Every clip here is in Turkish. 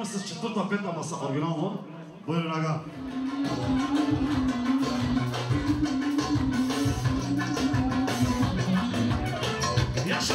mısınız? Çıtır tapet maması orijinal mı? Buyurun aga. Yaşa!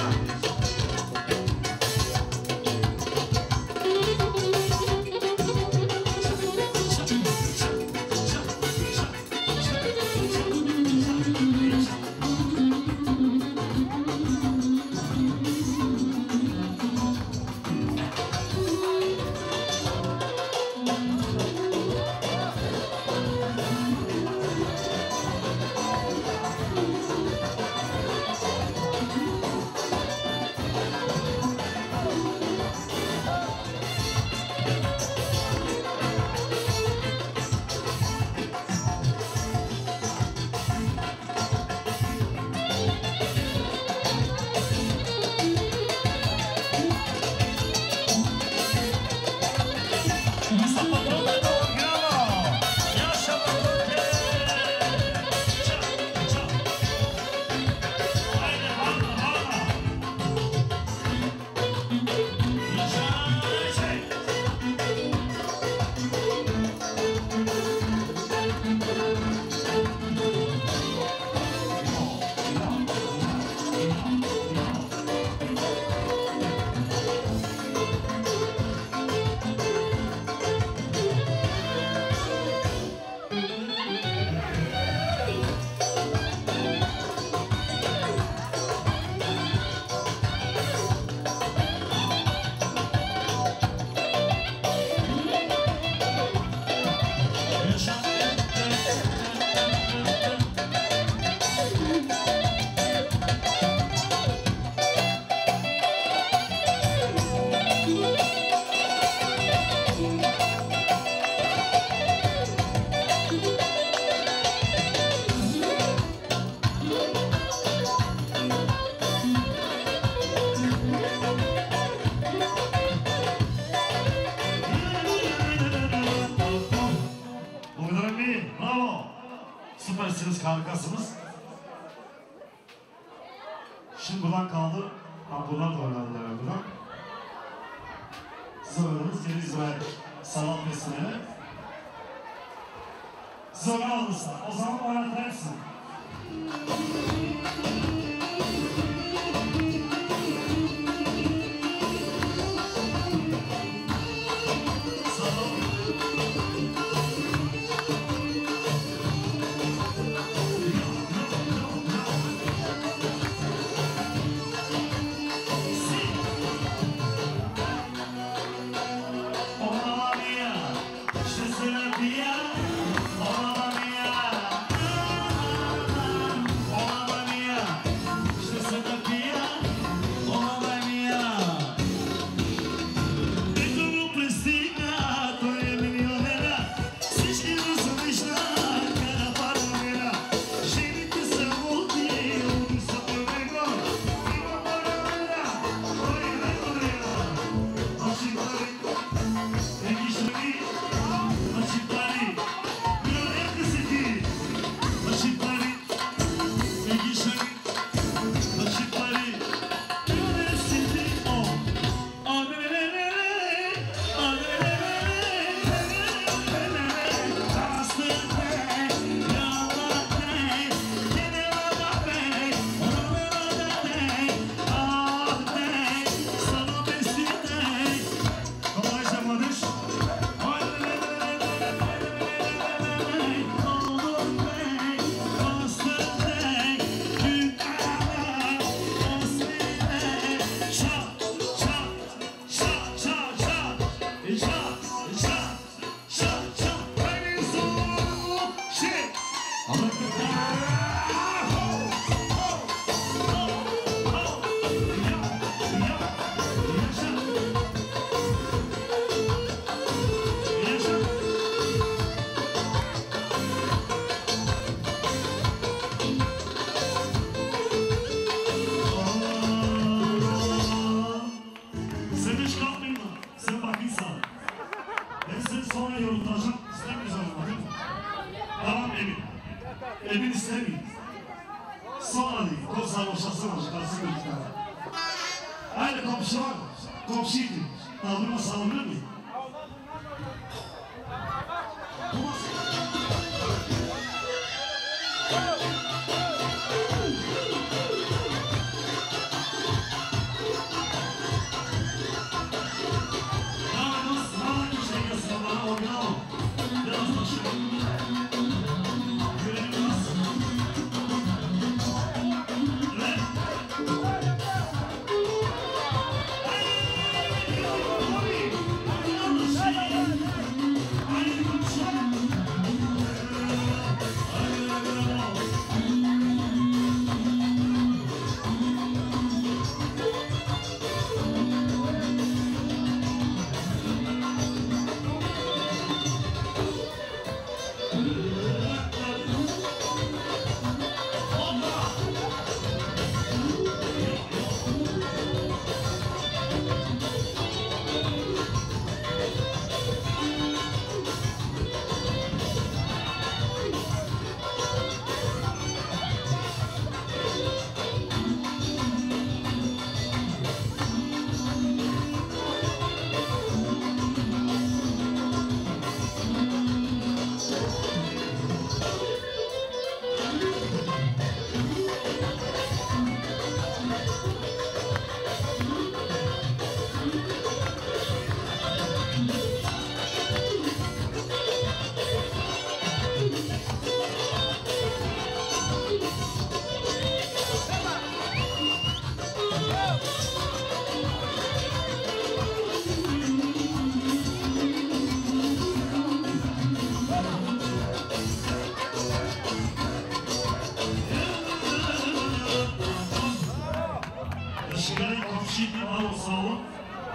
Harikasınız. Şimdi buradan kaldı. Bunlar da oynadılar buradan. Siz oynadınız. Yeni İzrail sanat mesleğine. Siz oynadınız. O zaman oynatacaksın. Emin istemiyor. Sonra değil. Kopsa boşasın başkası bir tane. Aynı komşu var. Komşuydu. Daldırma salınır mı?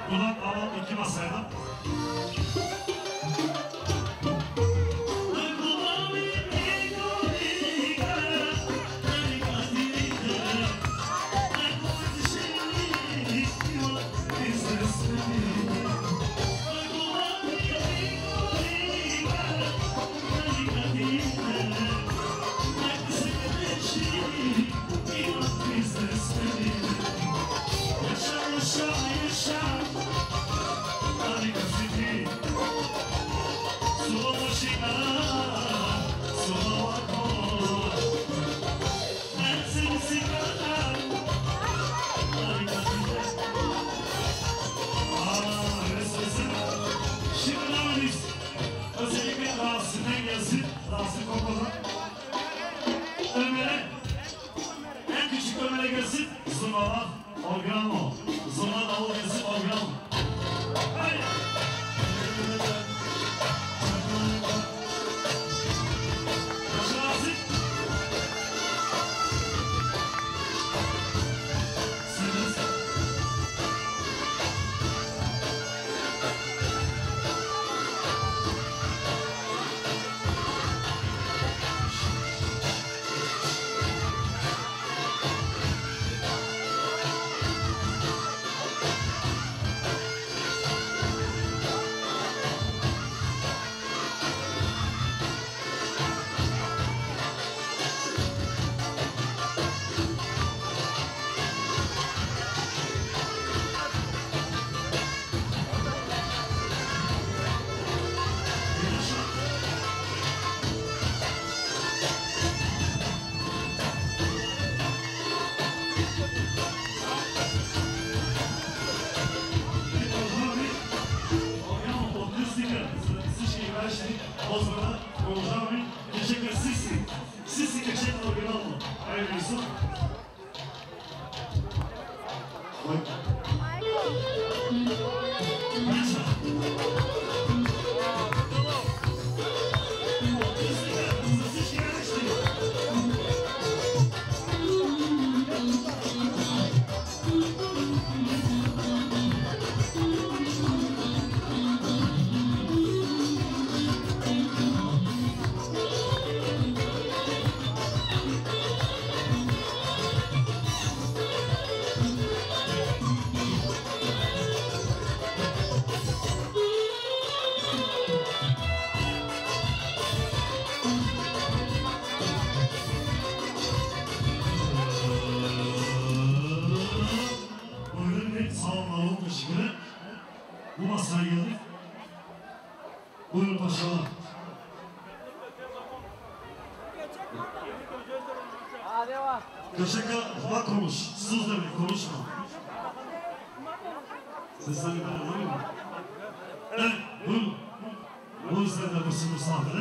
Kulak alan iki masayla. Rahatsız kokulan Ömer'e en küçük Ömer'e gelsin Zuma'la organo Zuma davul gelsin organo hayır Yaşarsın Sınırsın Ozmana, Bolžavi, Kečeka Sisi. Sisi Kečeka originalno. Ajde, Isu. Priča. Za всички нещи. Bu masaya geldik. Buyurun paşalar. Köşeke bak konuş. Sus demek konuşma. Sesleri ben anlamıyorum. Evet buyurun. Bu yüzden de burası misafiri.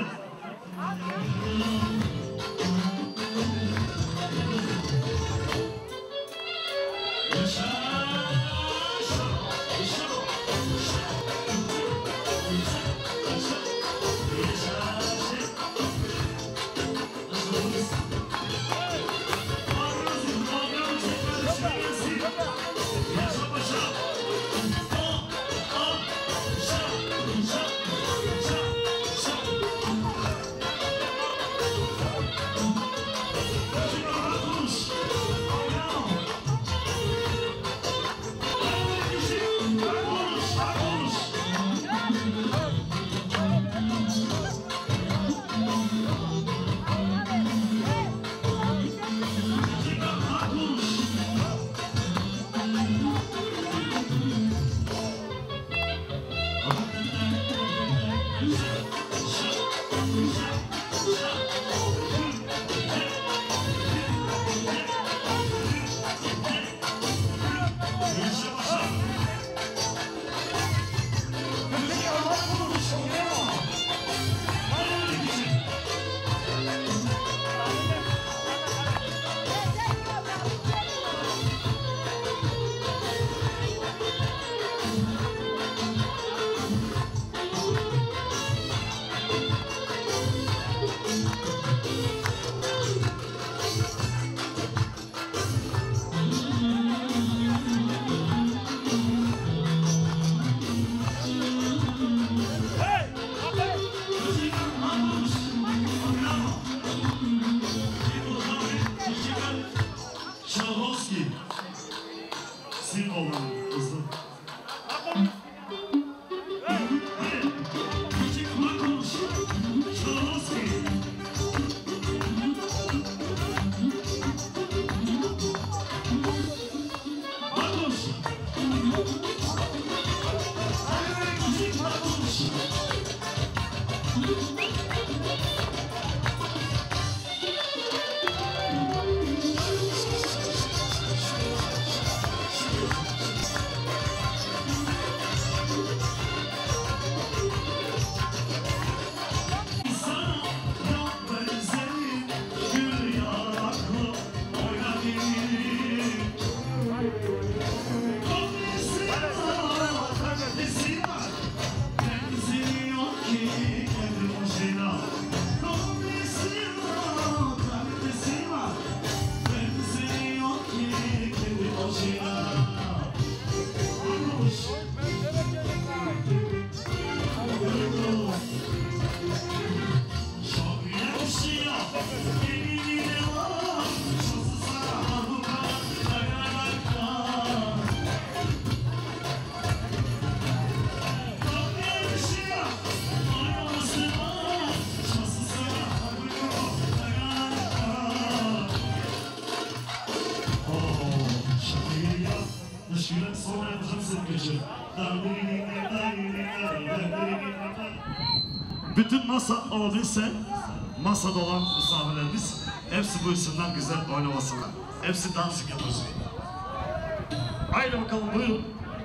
Bütün masa olduysa masada olan misafirlerimiz hepsi bu isimden güzel oynamasınlar. Hepsi dans yapıyoruz. Haydi bakalım buyurun.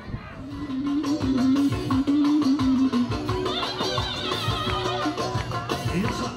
Yaşa.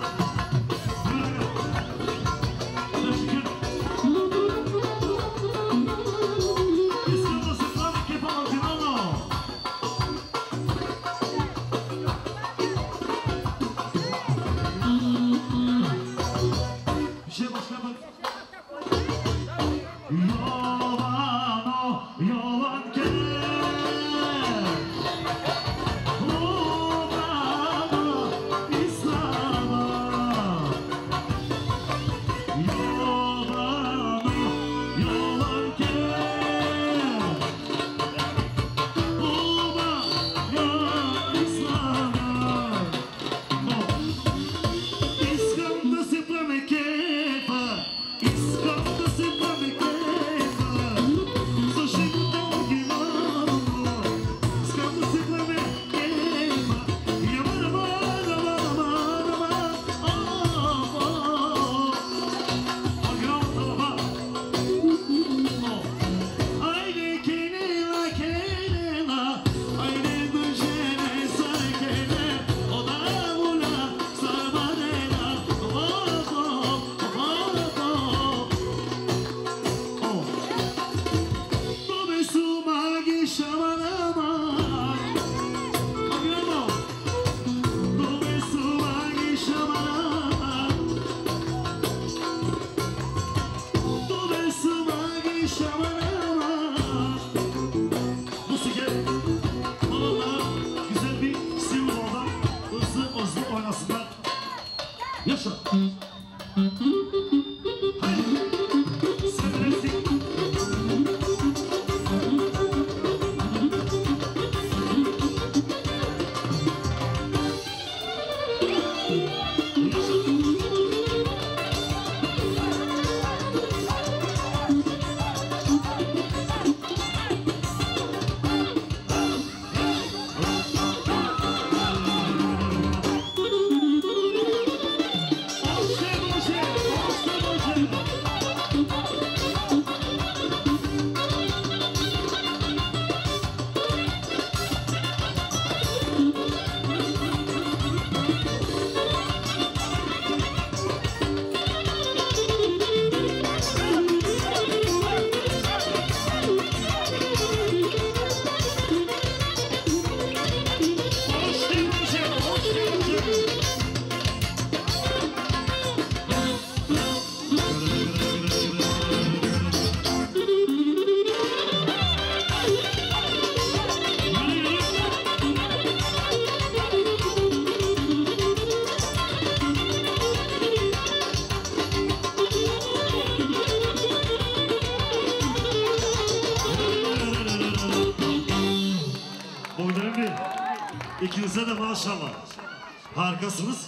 İkinize de maşallah. Harikasınız.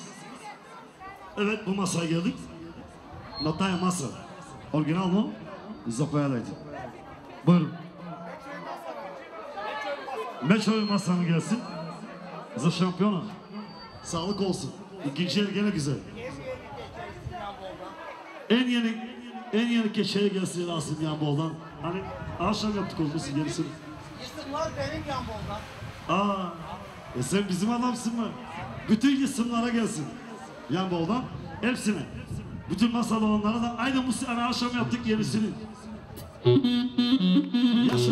Evet, bu masaya geldik. Nataya masa. Orijinal mı? Zapoyadaydı. Buyurun. Meçoy masanı gelsin. Za şampiyona. Sağlık olsun. İkinci yer gene güzel. En yeni keçeye gelsin Rasim Yanbol'dan. Hani akşam yaptık olması gerisini. İsimler benim Yanbol'dan. Sen bizim adamsın mı? Bütün isimlere gelsin. Yanbol'dan hepsine. Bütün masada olanlara da aynı hani akşam yaptık yenisini. Yaşa.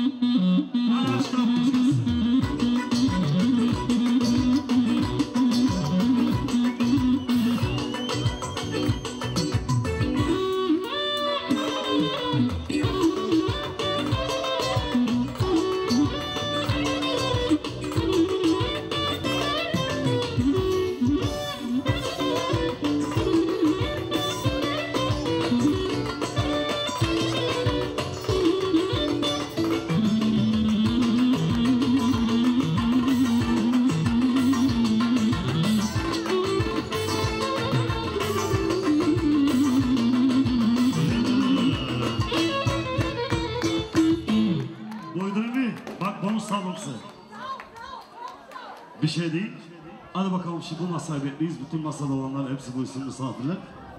Bir şey değil. Hadi bakalım şimdi bu masayı bekleyiz. Bütün masada olanlar hepsi bu isim misafirler.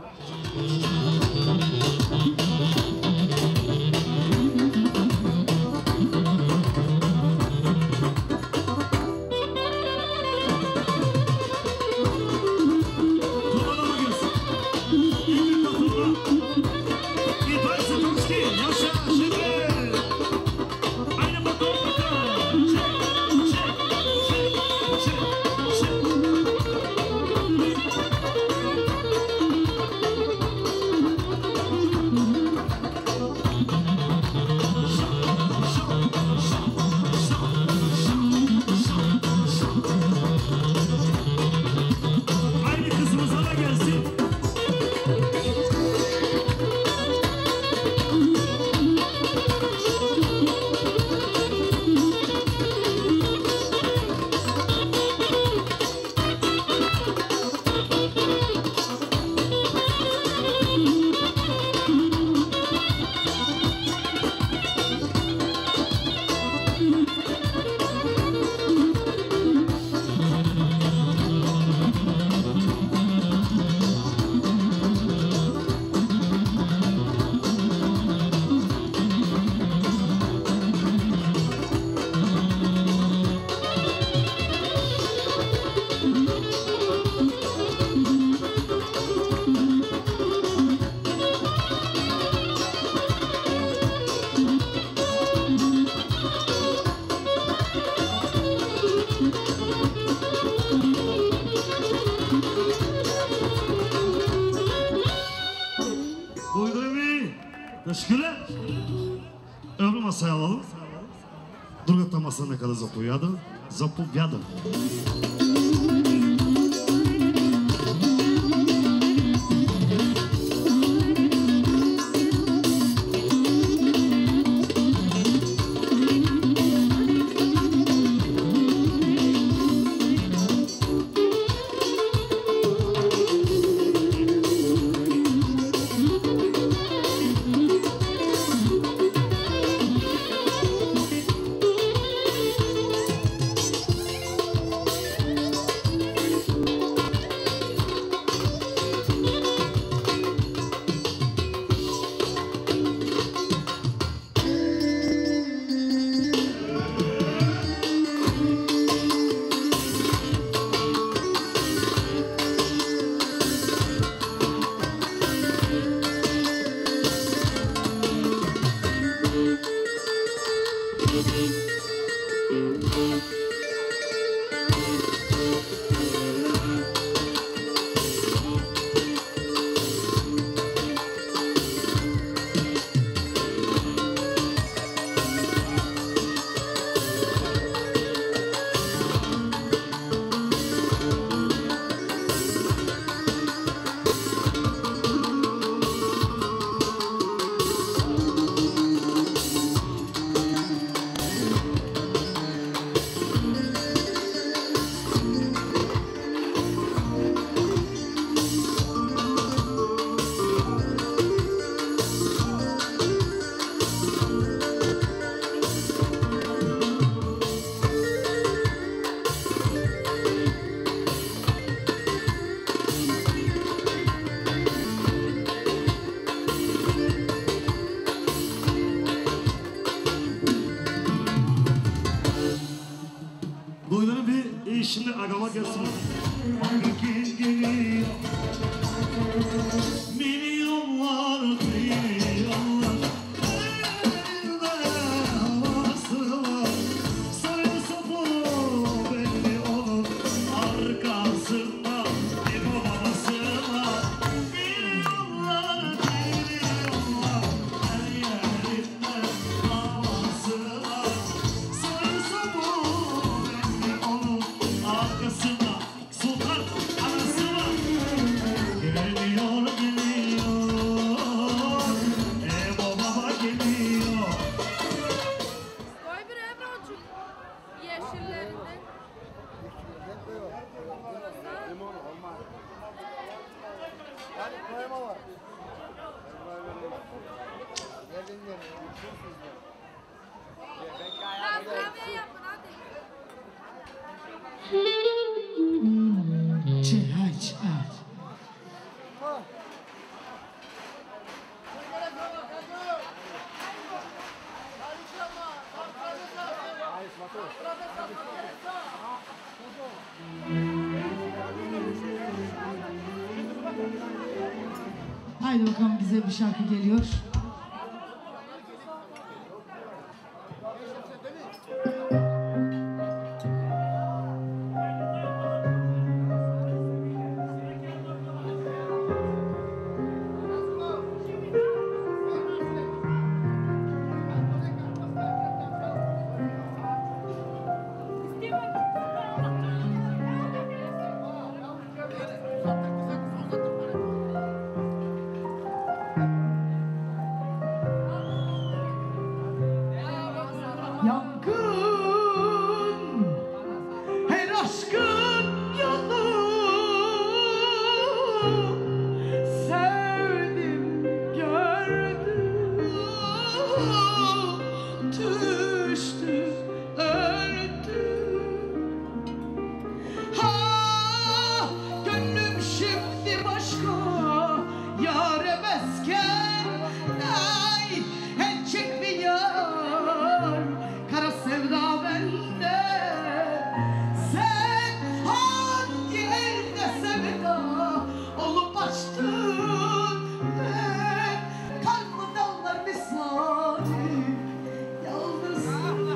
Teşekkürler. Öbür masaya alalım. Другата маса нека да заповяда. Заповяда. Şimdi agama gelsin. Vakit geliyor. Milyonlar, milyonlar. Havas Yeşillerinden. Limon olmaz. Yani koyma var. Gelin gelin. Kahve yapın hadi. Çay çay. Haydi bakalım, güzel bir şarkı geliyor. Yangın, her aşkın yolu, sevdim gördüm, düştü öldüm. Ha, gönlüm şimdi başka yâre mesken, ay el çekmiyor kara sevda bende. Sen hangi elde sevda olup açtın, ben kalbim dallar misali yalnız.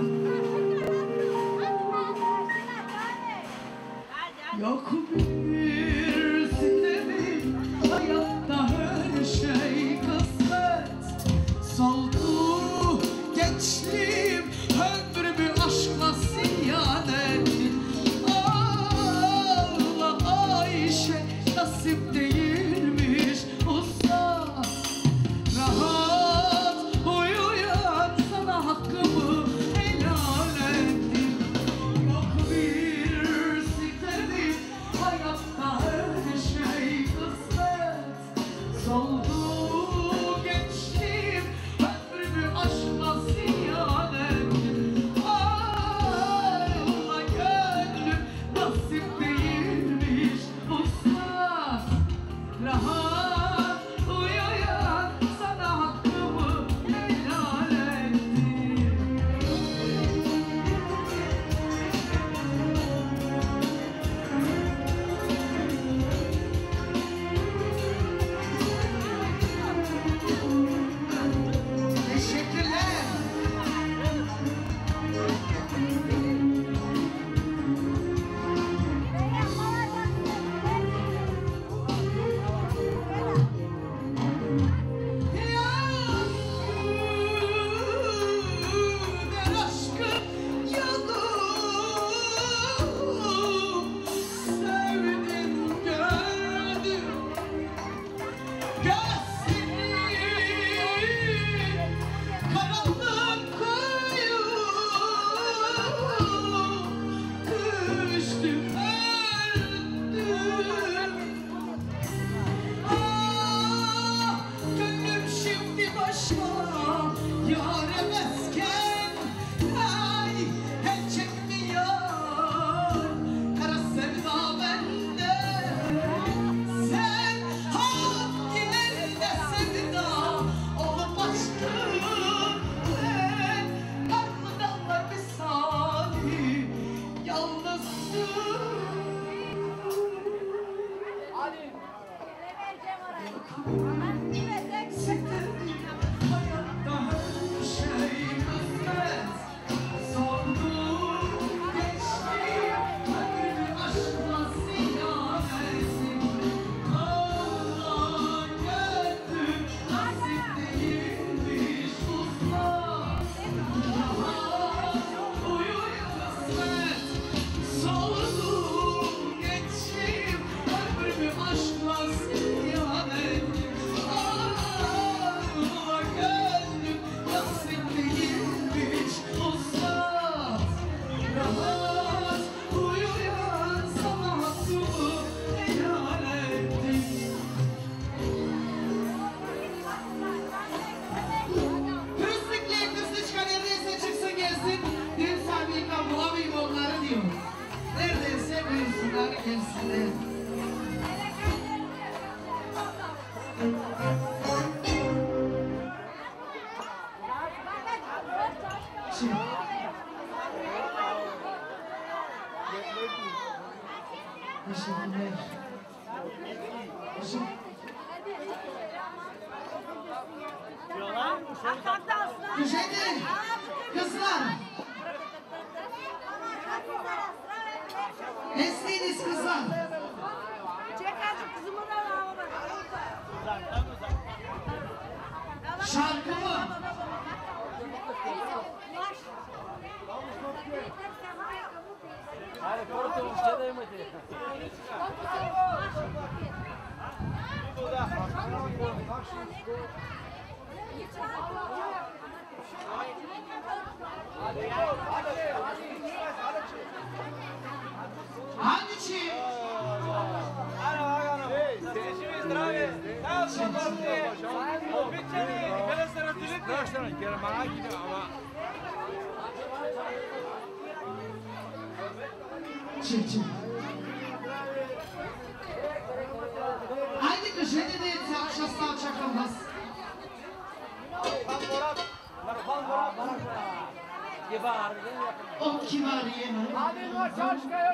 Yok bir sitemi, hayatta her şey kısmet. Soldu gençliğim, ömrümü aşkla ziyan ettin. Ağla Ayşe, nasip değilmiş usta. Rahat uyuyan, sana hakkımı helal ettim. Yok bir sitemi, hayat tekrar gelsinler. Şimdi. Teşekkürler. Düşedi. Kızlar. Esniniz kızlar. Şarkı mı? Hadi korktum, şey de mi? Hangisi? Çık. Haydi köşede de akşastan çakalmaz. O kibar yeme. Hadi no çarşkaya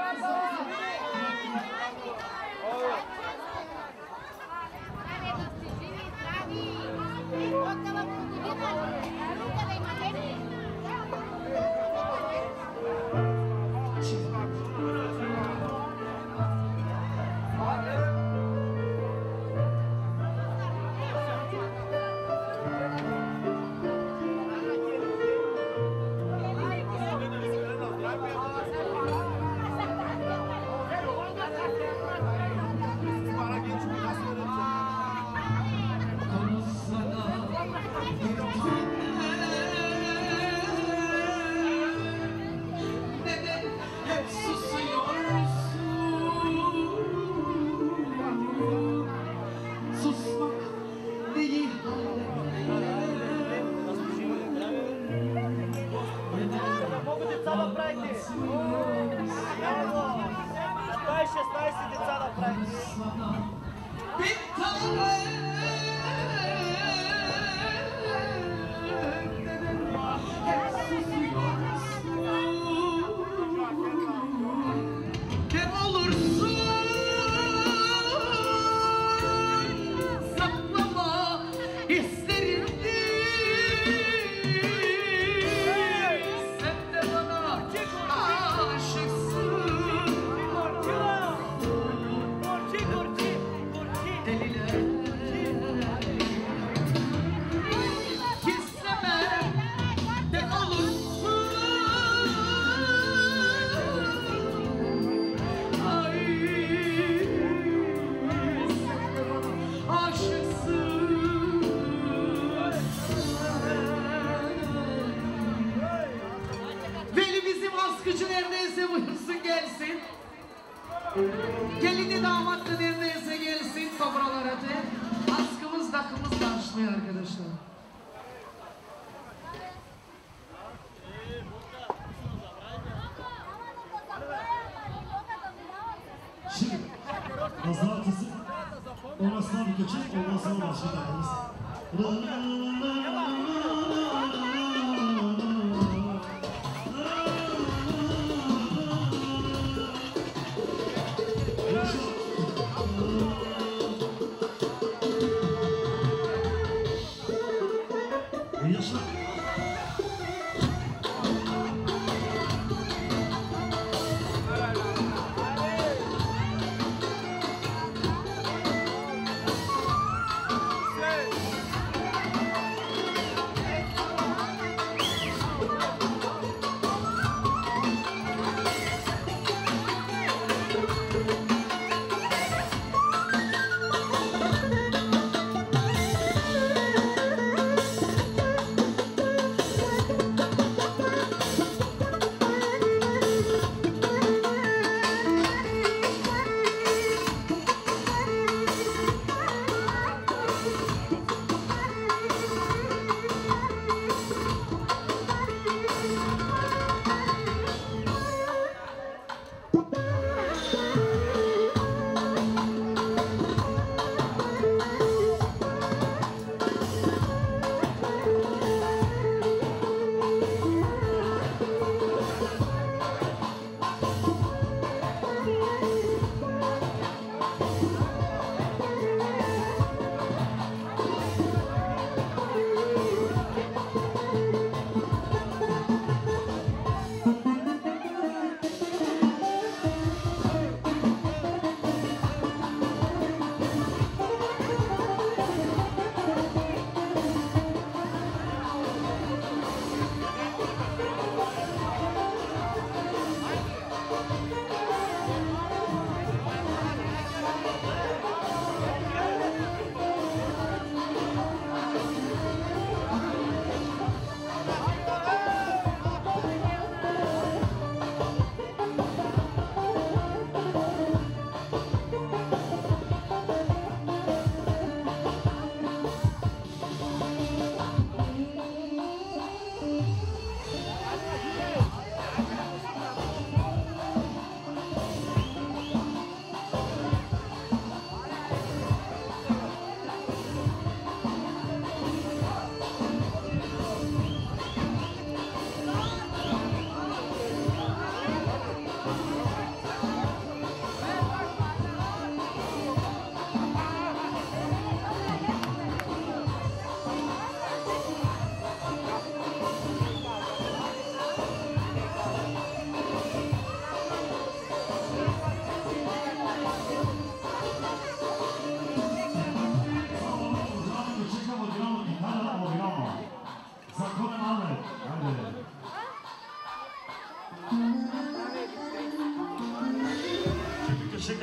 Gelini damat da neredeyse gelsin topralara de. Askımız takımız karşılıyor arkadaşlar. Şimdi pazartesi orasına bir geçip ondan sonra başlayacağız. Yaşa.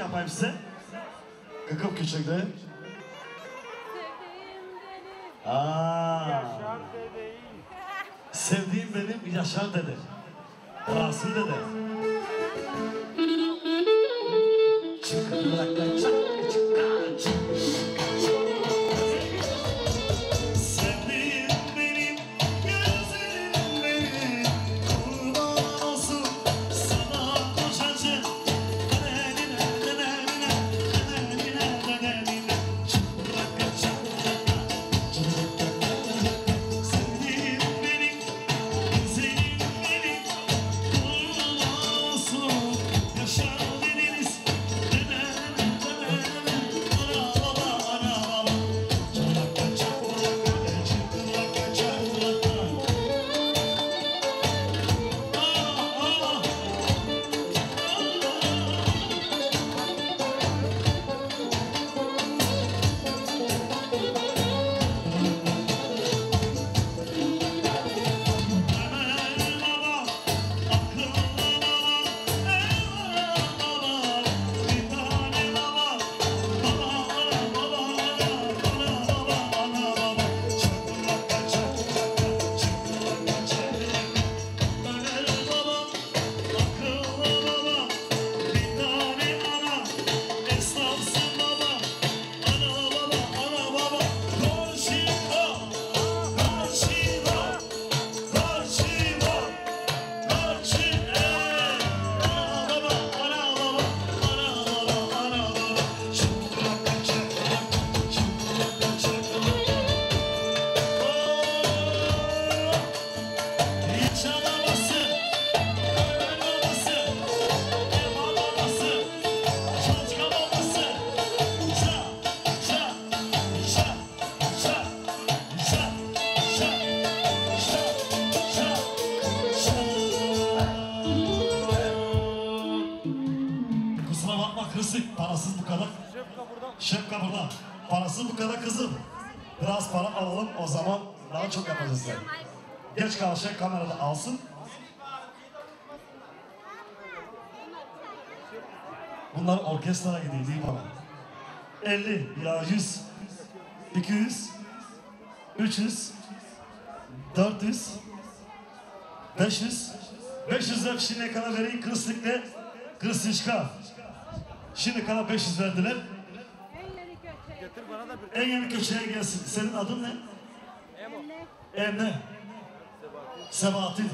yapayım size. Kıkıp küçüktü. Yaşar dedeyi. Sevdiğim benim Yaşar dede. Rasul dede. Sevdiğim benim, gözlerim benim, kurban olsun sana kocacığım. Sevdiğim benim, güzelim benim, kurban olsun Yaşar dediniz. Kusura bakma kızım, parasız bu kadar. Şefka burada. Parasız bu kadar kızım. Biraz para alalım, o zaman daha çok yapacağız yani. Geç karşıya kamerada alsın. Bunlar orkestraya gidiyor değil mi bana? 50 ya 100, 200, 300, 400, 500, 500 de şimdiye kadar vereyim kırıslıkla, kırıslıçka. Şimdi kadar 500 verdiler. Getir bana da bir. En yeni köşeye gelsin. Senin adın ne? Emre. Sebahattin.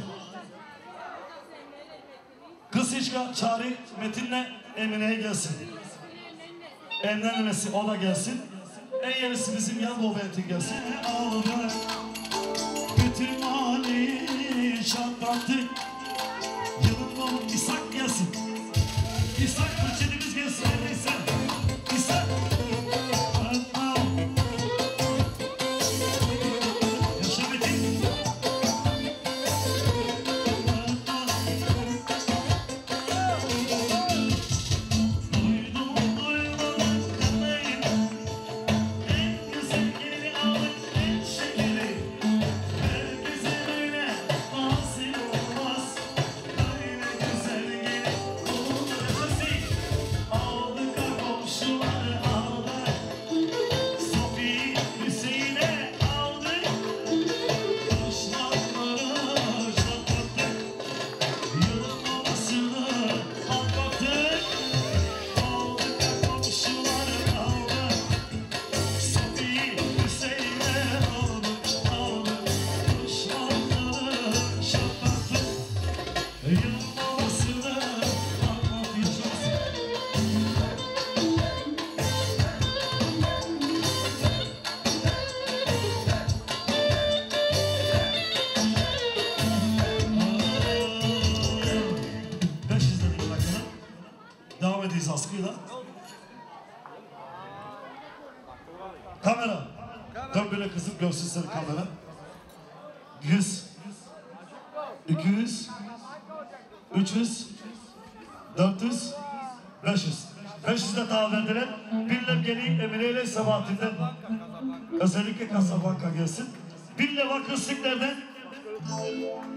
Kırıslıçka çağrı Metin'le Emine'ye gelsin. Emre'nin annesi o da gelsin. En yenisi bizim yan Bobentin gelsin. Ağlar. Bütün mahalleyi çatlattık. Yılın dolu İshak gelsin. İshak Türkçedimiz gelsin. Neyse. İshak. Yaşa Metin. Duydum demeyin. En güzel geri alın en şekeri. Herkese öyle nasip olmaz. Böyle güzel geri olur nasip. Aldık komşuları aldık. Sofi Hüseyin'e aldık. Düşmanları çatlattık. Yılın babasını atlattık. Aldık komşuları aldık. Sofi Hüseyin'e aldık. Düşmanları çatlattık. Yılın babasını atlatacağız. Beş izledik dakika. Devam ediyoruz askıyla. Kamera. Dön böyle kızım görsün seni kamera. 100, 200, 300, 400, 500. 500 de daha verdiler. Birler geliyor Emine ile Sabahattin'den. Özellikle Casablanca gelsin. Birle vakıflıklardan.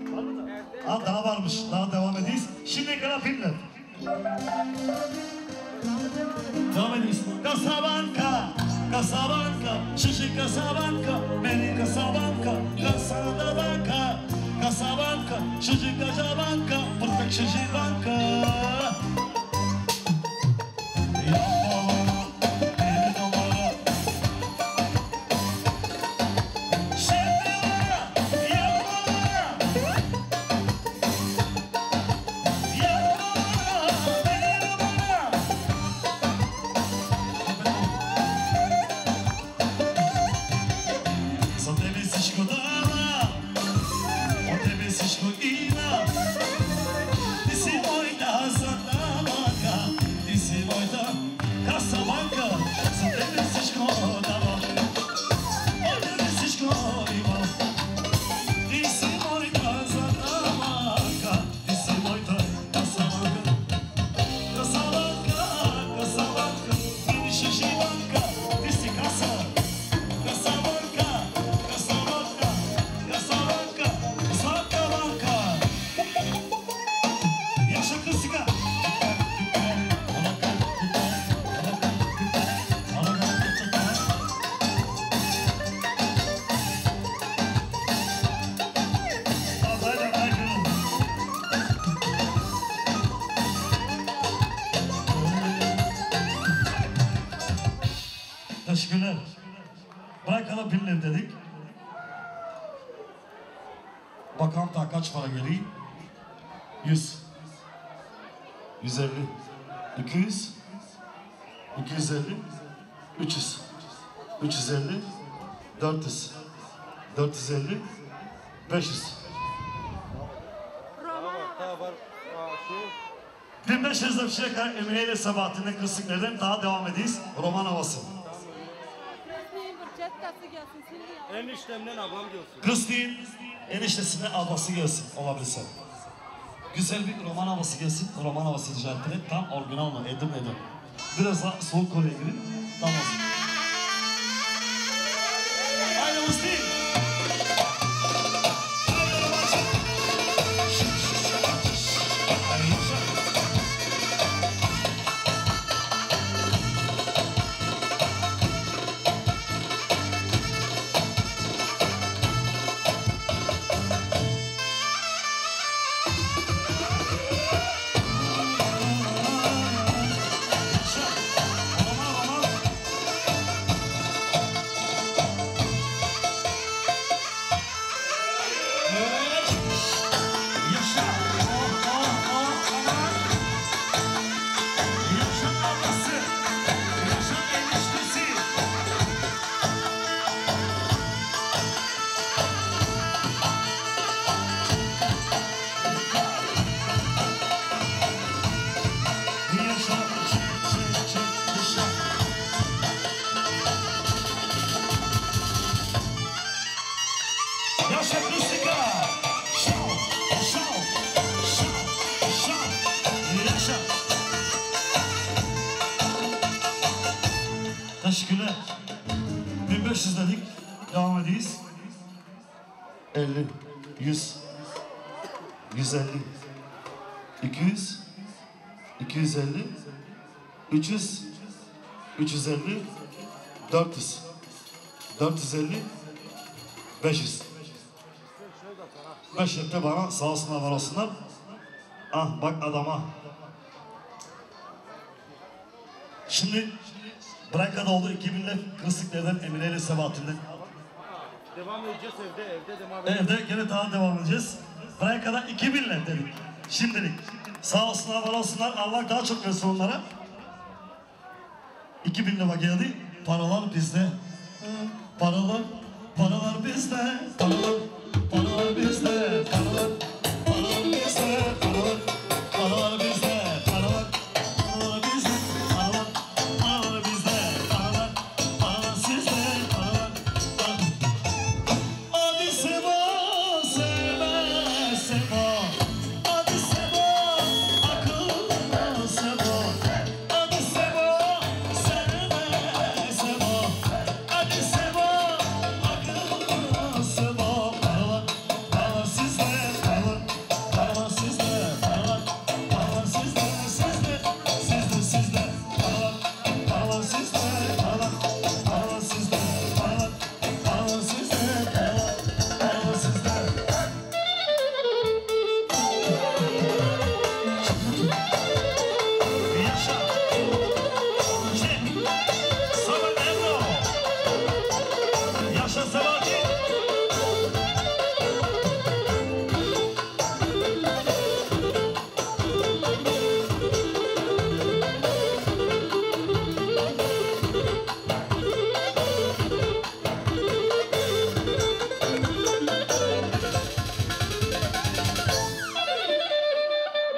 Ha daha varmış. Daha devam edeceğiz. Şimdi kadar filmler. Devam ediyoruz. Kasabanka, kasabanka, şişi kasabanka, beni kasabanka, kasabanka, kasabanka, şişi kasabanka, pırtık şişi banka. Teşekkürler. Bırakalım birileri dedik. Bakalım daha kaç para geliyor? 100. 150. 200. 250. 300. 350. 400. 450. 500. Daha var. 1500 bir şey kadar emeğiyle Sabahattin'in kısıklarından daha devam edeceğiz. Roman havası. Eniştemden ablam gelsin. Kız değil, eniştesine ablası gelsin olabilirse. Güzel bir roman havası gelsin. Roman havası rica ettiler. Tam orijinal mı? Edim. Biraz daha soğuk kolye girin. Tam olsun. Haydi Musti. Teşekkürler. 1500 dedik. Devam edeyiz. 50, 100, 150, 200, 250, 300, 350, 400, 450, 500. 500 de bana sağ olsunlar var olsunlar. Ah bak adama. Şimdi Bıraka'da oldu 2000'le klasiklerden Emine ile Sabahattin'den. Devam edeceğiz evde devam edeceğiz. Evde gene daha devam edeceğiz. Bıraka'da 2000'le dedik. Şimdilik. Sağ olsunlar var olsunlar. Allah daha çok versin onlara. 2000 lira geldi. Paralar bizde. Paralar bizde. Paralar bizde. Paralar bizde. Paralar bizde.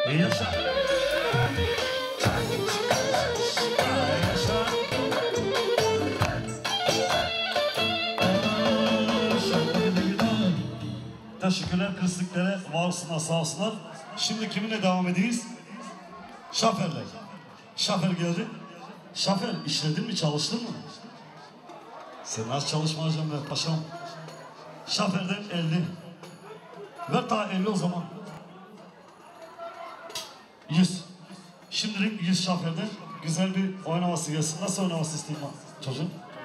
İyi yaşa. Teşekkürler kıslıklara, var olsunlar, sağ olsunlar. Şimdi kiminle devam ediyoruz? Şaferler. Şafer geldi. Şafer işledin mi, çalıştın mı? Sen nasıl çalışmayacaksın be paşam? Şaferden 50. Ver daha 50 o zaman. 100. Şimdilik 100 şaferden güzel bir oynaması gelsin. Nasıl oynaması isteyeyim ben çocuğum?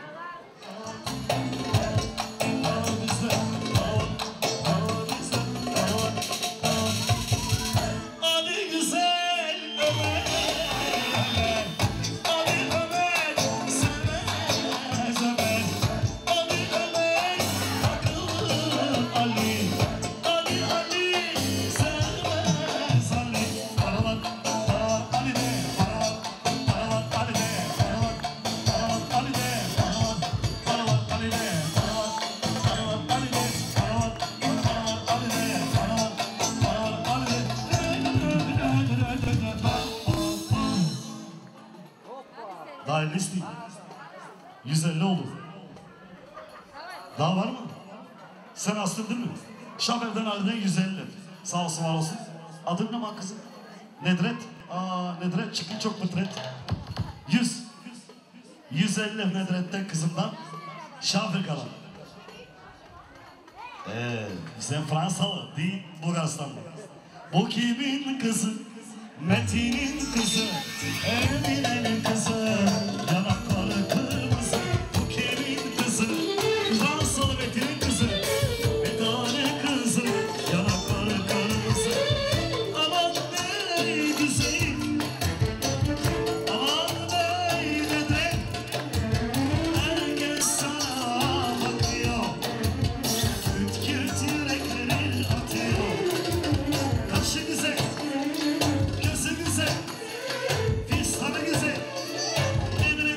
Daha 50 isteyeyim. 150 oldu. Daha var mı? Sen astın değil mi? Şaferden Ali'den 150. Sağ olsun, var olsun. Adın ne lan kızım? Nedret. Nedret çıkın çok Nedret. 100. 150 Nedret'ten kızımdan. Şafer kalan. Sen Fransalı değil, Bulgaristanlı. Bu kimin kızı? Metin'in kızı, Emine'nin kızı, yanakları kırmızı. Bu kimin kızı? Fransalı Metin'in kızı, bir tane kızı, yanakları kırmızı. Aman ne güzel, aman ne de, herkes sana bakıyor. Küt yürekleri atıyor. Kaşı güzel, gözü güzel, fistanı güzel,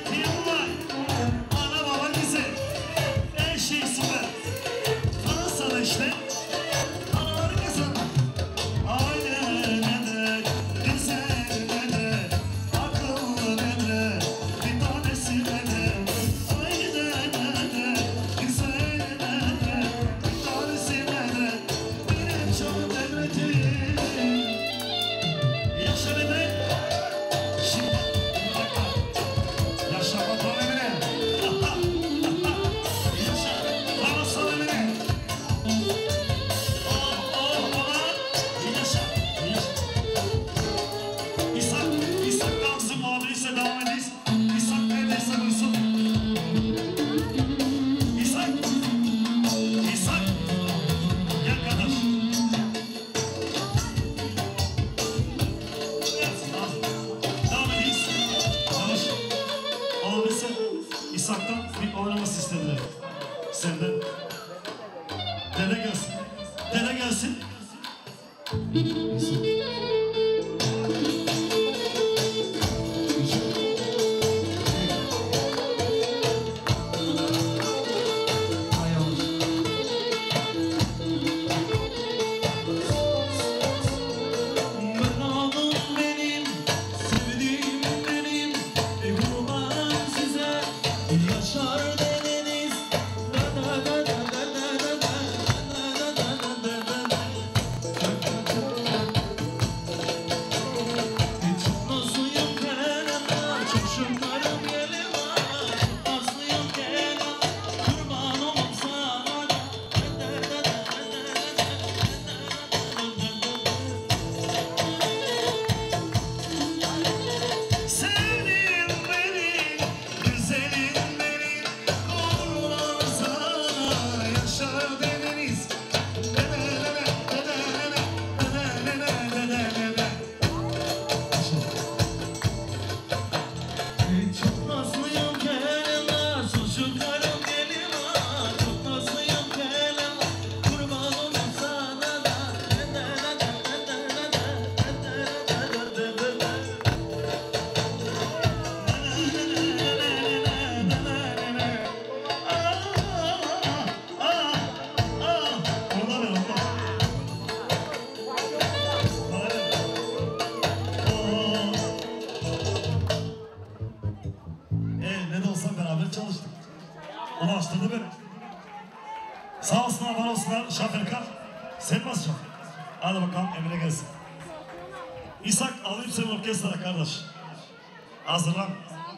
Çalıştırdı beni. Sağ olsunlar, var olsunlar. Şoförkan. Sen nasıl şoför? Hadi bakalım Emine gelsin. İshak alayım seni orkestraya kardeş. Hazırlan.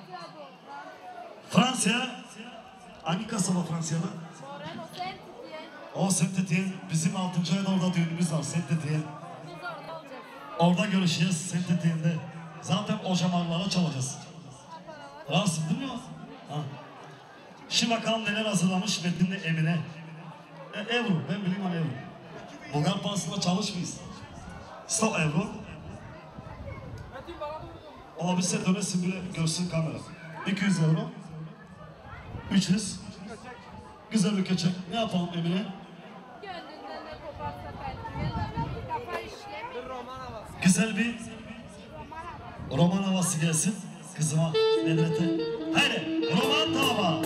Fransa. Hangi kasaba Fransa'da? Moreno, Saint-Étienne. O Saint-Étienne. Bizim 6. ayda orada düğünümüz var Saint-Étienne. Biz orada olacağız. Orada görüşeceğiz Saint-Étienne'de. Zaten o camarlara çalacağız. Rahatsın değil mi o? Ha. Şimdi bakalım neler hazırlamış Metin'le Emine. Euro, ben bileyim hani euro. Bulgar parasında çalışmayız. 100 euro. Ama bir set dönesin bile görsün kamera. 200 euro. 300. Güzel bir köçek. Ne yapalım Emine? Gönlünden ne koparsa belki. Kafa işlemi. Güzel bir roman havası gelsin. Kızıma, Nedret'e. Haydi, roman tava.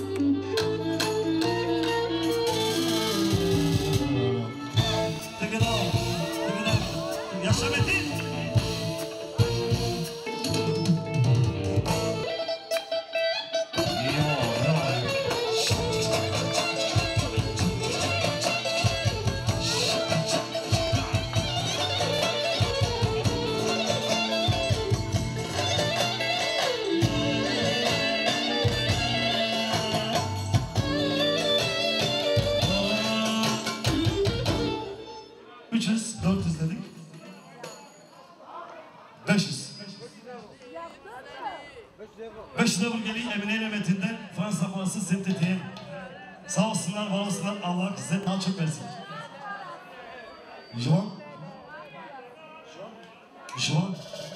Tıkıdal, tıkıdal. Yaşa Metin. Üçüz, 400 dedik. 500. 500 euro geliyor Emine ile Metin'den Fransa parası Saint-Étienne. Sağ olsunlar, var olsunlar. Allah size daha çok versin. Juan? Juan?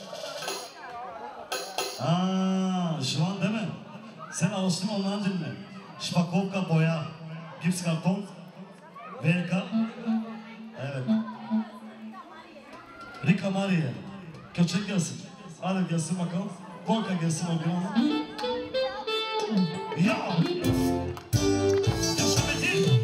Juan değil mi? Sen alıştın onların diline. Şpakovka boya, gips karton, VK. Evet. Rika Maria. Köçek gelsin. Hadi gelsin bakalım. Volka gelsin o gün ama. Ya! Yaşa Metin!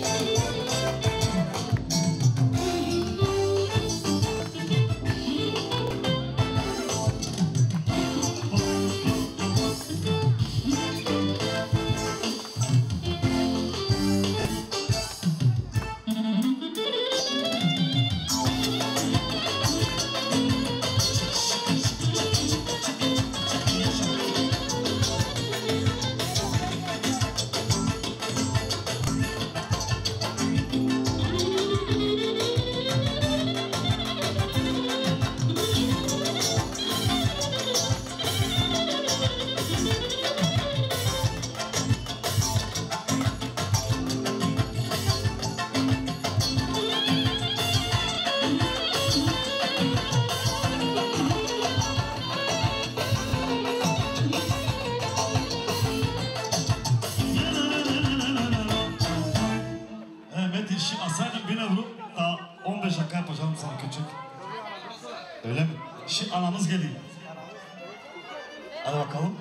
Metin şimdi asaydım 1000 euro daha 15 dakika yapacağım sana küçük. Öyle mi? Şimdi anamız geliyor. Hadi bakalım.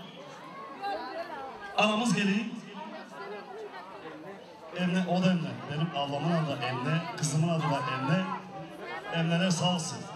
Anamız geliyor. Emre, o da Emre. Benim ablamın adı Emre, kızımın adı da Emre. Emre'ler sağ olsun.